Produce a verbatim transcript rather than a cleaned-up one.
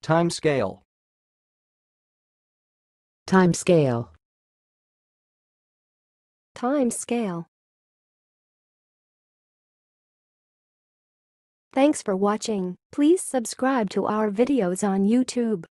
Time scale. Time scale. Time scale. Thanks for watching. Please subscribe to our videos on YouTube.